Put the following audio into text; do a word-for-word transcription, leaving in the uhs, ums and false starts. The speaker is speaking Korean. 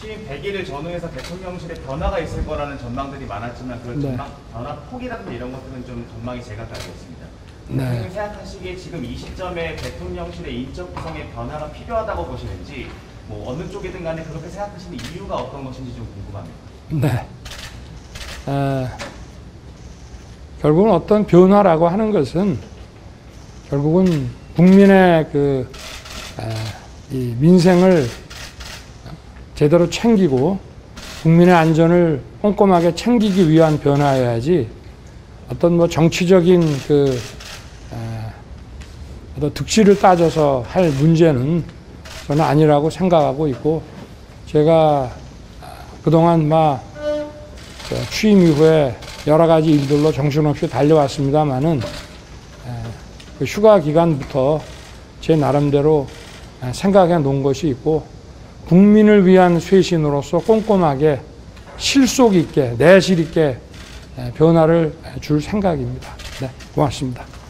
취임 백 일을 전후해서 대통령실에 변화가 있을 거라는 전망들이 많았지만 그런 네. 전망, 변화 폭이라든지 이런 것들은 좀 전망이 제각각이었습니다. 네. 대통령이 생각하시기에 지금 이 시점에 대통령실의 인적 구성의 변화가 필요하다고 보시는지 뭐 어느 쪽이든 간에 그렇게 생각하시는 이유가 어떤 것인지 좀 궁금합니다. 네. 에, 결국은 어떤 변화라고 하는 것은 결국은 국민의 그, 에, 이 민생을 제대로 챙기고 국민의 안전을 꼼꼼하게 챙기기 위한 변화여야지 어떤 뭐 정치적인 그 에, 어떤 득실을 따져서 할 문제는 저는 아니라고 생각하고 있고, 제가 그동안 막 취임 이후에 여러 가지 일들로 정신없이 달려왔습니다만은 그 휴가 기간부터 제 나름대로 생각해 놓은 것이 있고, 국민을 위한 쇄신으로서 꼼꼼하게 실속 있게 내실 있게 변화를 줄 생각입니다. 네, 고맙습니다.